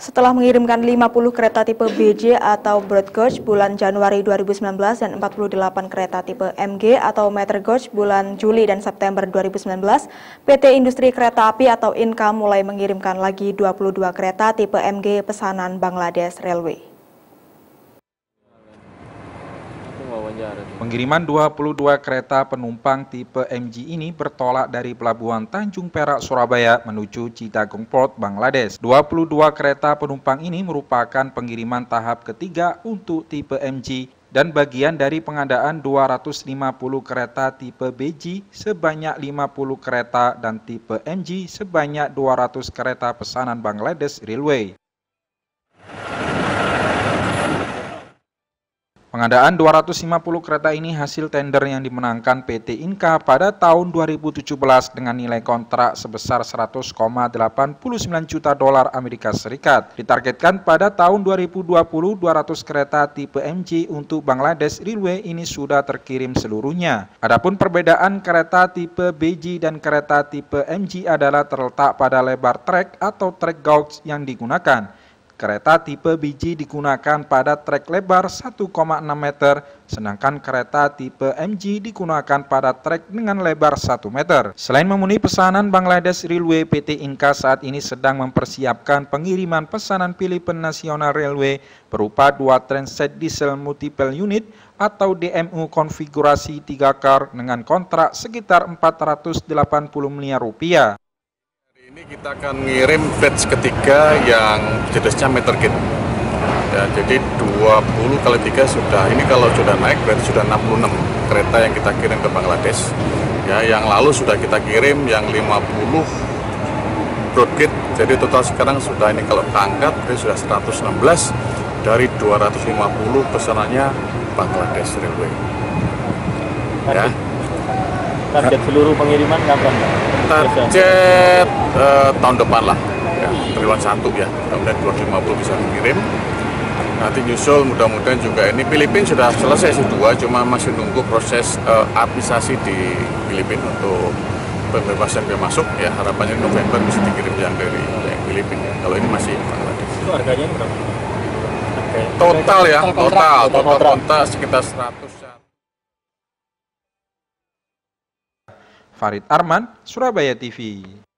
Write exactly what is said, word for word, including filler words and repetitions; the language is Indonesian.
setelah mengirimkan lima puluh kereta tipe B J atau Broad Gauge bulan Januari dua ribu sembilan belas dan empat puluh delapan kereta tipe M G atau Meter Gauge bulan Juli dan September dua ribu sembilan belas, P T Industri Kereta Api atau Inka mulai mengirimkan lagi dua puluh dua kereta tipe M G pesanan Bangladesh Railway. Pengiriman dua puluh dua kereta penumpang tipe M G ini bertolak dari Pelabuhan Tanjung Perak, Surabaya menuju Chittagong Port, Bangladesh. dua puluh dua kereta penumpang ini merupakan pengiriman tahap ketiga untuk tipe M G dan bagian dari pengadaan dua ratus lima puluh kereta tipe B G sebanyak lima puluh kereta dan tipe M G sebanyak dua ratus kereta pesanan Bangladesh Railway. Pengadaan dua ratus lima puluh kereta ini hasil tender yang dimenangkan P T Inka pada tahun dua ribu tujuh belas dengan nilai kontrak sebesar seratus koma delapan sembilan juta dolar Amerika Serikat. Ditargetkan pada tahun dua ribu dua puluh dua ratus kereta tipe M G untuk Bangladesh Railway ini sudah terkirim seluruhnya. Adapun perbedaan kereta tipe B G dan kereta tipe M G adalah terletak pada lebar trek atau trek gauge yang digunakan. Kereta tipe B G digunakan pada trek lebar satu koma enam meter, sedangkan kereta tipe M G digunakan pada trek dengan lebar satu meter. Selain memenuhi pesanan Bangladesh Railway, P T Inka saat ini sedang mempersiapkan pengiriman pesanan Philippine National Railway berupa dua trainset diesel multiple unit atau D M U konfigurasi tiga car dengan kontrak sekitar empat ratus delapan puluh miliar rupiah. Ini kita akan ngirim batch ketiga yang jenisnya meter gauge. Ya, jadi dua puluh kali tiga sudah, ini kalau sudah naik berarti sudah enam puluh enam kereta yang kita kirim ke Bangladesh. Ya, yang lalu sudah kita kirim yang lima puluh broad gauge. Jadi total sekarang sudah ini kalau angkat berarti sudah seratus enam belas dari dua ratus lima puluh pesanannya Bangladesh Railway. Ya. Target seluruh pengiriman kapan? Target uh, tahun depan lah, ya, triwulan satu ya, kemudian dua ratus lima puluh bisa dikirim. Nanti nyusul mudah-mudahan juga ini Filipina sudah selesai sih dua, cuma masih nunggu proses uh, administrasi di Filipina untuk pembebasan biaya masuk. Ya harapannya November bisa dikirim yang dari yang Filipina. Kalau ini masih Bangladesh. Itu harganya berapa? Okay. Total ya, total, total kontrak sekitar seratus. Farid Arman, Surabaya T V.